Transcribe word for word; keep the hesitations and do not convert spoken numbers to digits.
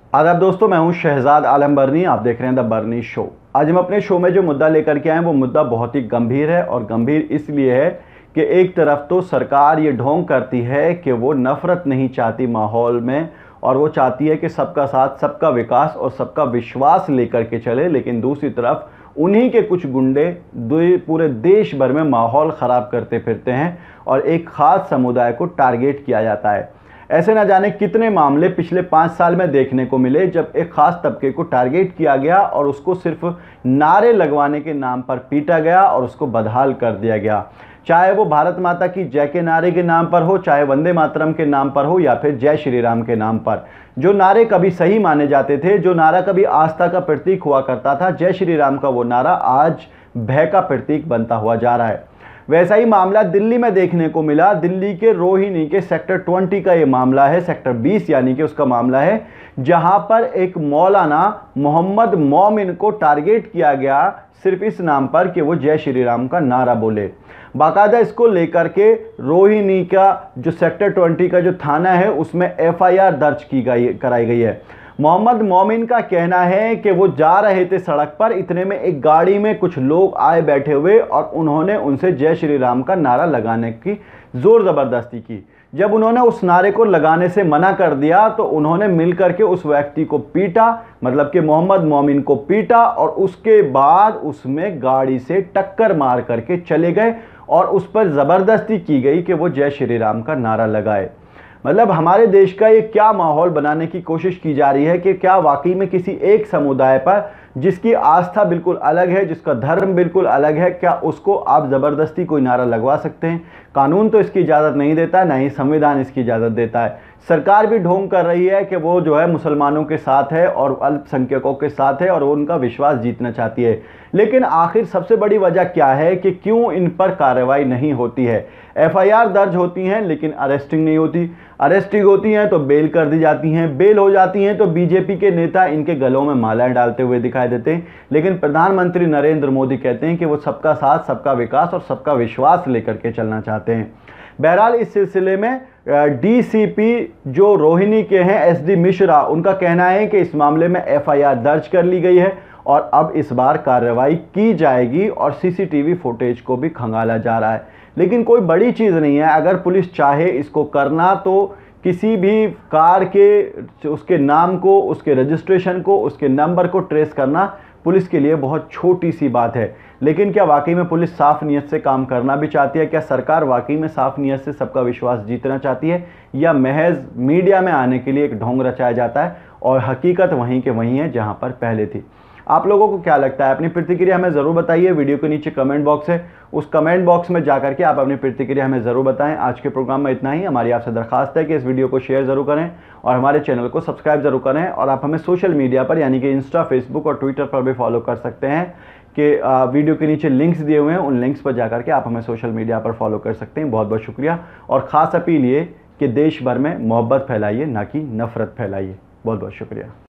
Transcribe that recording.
आदाब दोस्तों, मैं हूं शहजाद आलम बरनी। आप देख रहे हैं द बरनी शो। आज हम अपने शो में जो मुद्दा लेकर के आए हैं वो मुद्दा बहुत ही गंभीर है, और गंभीर इसलिए है कि एक तरफ तो सरकार ये ढोंग करती है कि वो नफ़रत नहीं चाहती माहौल में, और वो चाहती है कि सबका साथ, सबका विकास और सबका विश्वास लेकर के चले, लेकिन दूसरी तरफ उन्हीं के कुछ गुंडे पूरे देश भर में माहौल ख़राब करते फिरते हैं और एक ख़ास समुदाय को टारगेट किया जाता है। ऐसे न जाने कितने मामले पिछले पाँच साल में देखने को मिले जब एक ख़ास तबके को टारगेट किया गया और उसको सिर्फ नारे लगवाने के नाम पर पीटा गया और उसको बदहाल कर दिया गया। चाहे वो भारत माता की जय के नारे के नाम पर हो, चाहे वंदे मातरम के नाम पर हो, या फिर जय श्री राम के नाम पर। जो नारे कभी सही माने जाते थे, जो नारा कभी आस्था का प्रतीक हुआ करता था, जय श्री राम का वो नारा आज भय का प्रतीक बनता हुआ जा रहा है। वैसा ही मामला दिल्ली में देखने को मिला। दिल्ली के रोहिणी के सेक्टर बीस का ये मामला है, सेक्टर बीस यानी कि उसका मामला है, जहां पर एक मौलाना मोहम्मद मोमिन को टारगेट किया गया सिर्फ इस नाम पर कि वो जय श्री राम का नारा बोले। बाकायदा इसको लेकर के रोहिणी का जो सेक्टर बीस का जो थाना है उसमें एफ आई आर दर्ज की गई कराई गई है। मोहम्मद मोमिन का कहना है कि वो जा रहे थे सड़क पर, इतने में एक गाड़ी में कुछ लोग आए बैठे हुए और उन्होंने उनसे जय श्री राम का नारा लगाने की ज़ोर ज़बरदस्ती की। जब उन्होंने उस नारे को लगाने से मना कर दिया तो उन्होंने मिलकर के उस व्यक्ति को पीटा, मतलब कि मोहम्मद मोमिन को पीटा, और उसके बाद उसमें गाड़ी से टक्कर मार करके चले गए और उस पर ज़बरदस्ती की गई कि वो जय श्री राम का नारा लगाए। मतलब हमारे देश का ये क्या माहौल बनाने की कोशिश की जा रही है कि क्या वाकई में किसी एक समुदाय पर जिसकी आस्था बिल्कुल अलग है, जिसका धर्म बिल्कुल अलग है, क्या उसको आप ज़बरदस्ती कोई नारा लगवा सकते हैं? कानून तो इसकी इजाज़त नहीं देता, ना ही संविधान इसकी इजाज़त देता है। सरकार भी ढोंग कर रही है कि वो जो है मुसलमानों के साथ है और अल्पसंख्यकों के साथ है और वो उनका विश्वास जीतना चाहती है। लेकिन आखिर सबसे बड़ी वजह क्या है कि क्यों इन पर कार्रवाई नहीं होती है? एफ आई आर दर्ज होती हैं लेकिन अरेस्टिंग नहीं होती, अरेस्टिंग होती हैं तो बेल कर दी जाती हैं, बेल हो जाती हैं तो बीजेपी के नेता इनके गलों में मालाएं डालते हुए दिखाई देते हैं। लेकिन प्रधानमंत्री नरेंद्र मोदी कहते हैं कि वो सबका साथ, सबका विकास और सबका विश्वास लेकर के चलना चाहते हैं। बहरहाल इस सिलसिले में डी सी पी जो रोहिणी के हैं, एस डी मिश्रा, उनका कहना है कि इस मामले में एफ आई आर दर्ज कर ली गई है और अब इस बार कार्रवाई की जाएगी और C C T V footage को भी खंगाला जा रहा है। लेकिन कोई बड़ी चीज़ नहीं है। अगर पुलिस चाहे इसको करना तो किसी भी कार के उसके नाम को, उसके रजिस्ट्रेशन को, उसके नंबर को ट्रेस करना पुलिस के लिए बहुत छोटी सी बात है। लेकिन क्या वाकई में पुलिस साफ़ नीयत से काम करना भी चाहती है? क्या सरकार वाकई में साफ़ नीयत से सबका विश्वास जीतना चाहती है, या महज मीडिया में आने के लिए एक ढोंग रचाया जाता है और हकीकत वहीं के वहीं है जहां पर पहले थी? आप लोगों को क्या लगता है? अपनी प्रतिक्रिया हमें ज़रूर बताइए। वीडियो के नीचे कमेंट बॉक्स है, उस कमेंट बॉक्स में जाकर के आप अपनी प्रतिक्रिया हमें ज़रूर बताएं। आज के प्रोग्राम में इतना ही। हमारी आपसे दरखास्त है कि इस वीडियो को शेयर ज़रूर करें और हमारे चैनल को सब्सक्राइब ज़रूर करें, और आप हमें सोशल मीडिया पर यानी कि इंस्टा, फेसबुक और ट्विटर पर भी फॉलो कर सकते हैं कि वीडियो के नीचे लिंक्स दिए हुए हैं, उन लिंक्स पर जाकर के आप हमें सोशल मीडिया पर फॉलो कर सकते हैं। बहुत बहुत शुक्रिया, और ख़ास अपील ये कि देश भर में मोहब्बत फैलाइए, ना कि नफ़रत फैलाइए। बहुत बहुत शुक्रिया।